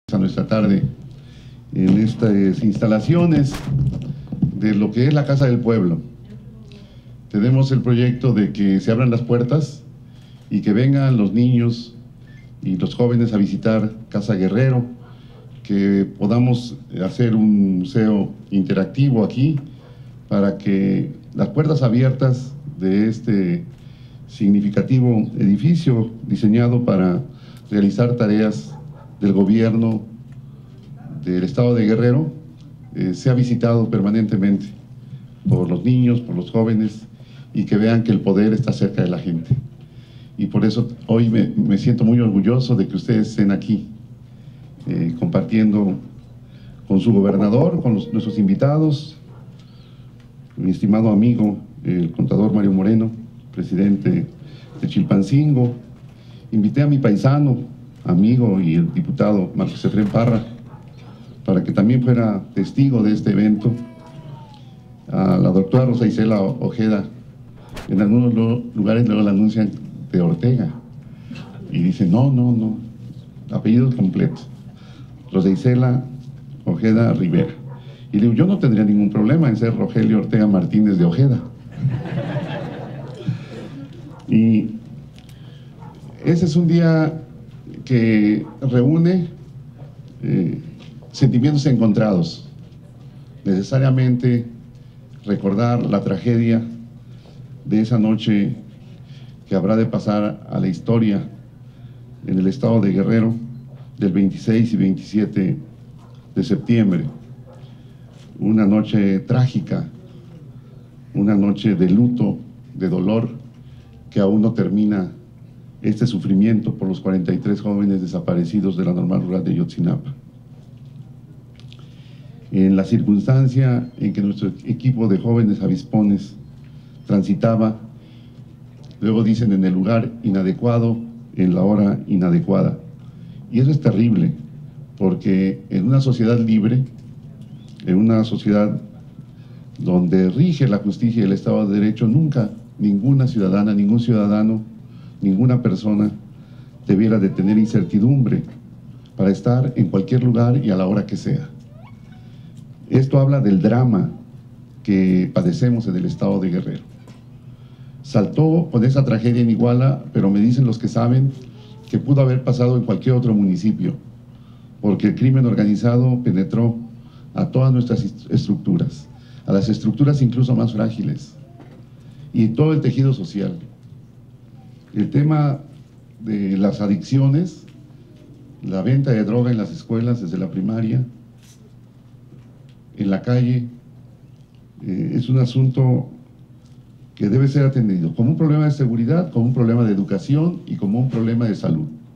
A nuestra tarde en estas instalaciones de lo que es la Casa del Pueblo. Tenemos el proyecto de que se abran las puertas y que vengan los niños y los jóvenes a visitar Casa Guerrero, que podamos hacer un museo interactivo aquí para que las puertas abiertas de este significativo edificio diseñado para realizar tareas del gobierno del estado de Guerrero sea visitado permanentemente por los niños, por los jóvenes, y que vean que el poder está cerca de la gente. Y por eso hoy me siento muy orgulloso de que ustedes estén aquí compartiendo con su gobernador, con nuestros invitados, mi estimado amigo, el contador Mario Moreno, presidente de Chilpancingo. Invité a mi paisano, amigo y el diputado Marcos Efrén Parra, para que también fuera testigo de este evento, a la doctora Rosa Isela Ojeda. En algunos lugares luego la anuncian de Ortega, y dicen, no, apellidos completos, Rosa Isela Ojeda Rivera. Y digo, yo no tendría ningún problema en ser Rogelio Ortega Martínez de Ojeda. Y ese es un día que reúne sentimientos encontrados. Necesariamente recordar la tragedia de esa noche que habrá de pasar a la historia en el estado de Guerrero del 26 y 27 de septiembre. Una noche trágica, una noche de luto, de dolor, que aún no termina este sufrimiento por los 43 jóvenes desaparecidos de la Normal Rural de Ayotzinapa. En la circunstancia en que nuestro equipo de jóvenes avispones transitaba, luego dicen en el lugar inadecuado, en la hora inadecuada. Y eso es terrible, porque en una sociedad libre, en una sociedad donde rige la justicia y el Estado de Derecho, nunca ninguna ciudadana, ningún ciudadano, ninguna persona debiera de tener incertidumbre para estar en cualquier lugar y a la hora que sea. Esto habla del drama que padecemos en el estado de Guerrero. Saltó con esa tragedia en Iguala, pero me dicen los que saben que pudo haber pasado en cualquier otro municipio, porque el crimen organizado penetró a todas nuestras estructuras, a las estructuras incluso más frágiles, y todo el tejido social. El tema de las adicciones, la venta de droga en las escuelas desde la primaria, en la calle, es un asunto que debe ser atendido como un problema de seguridad, como un problema de educación y como un problema de salud.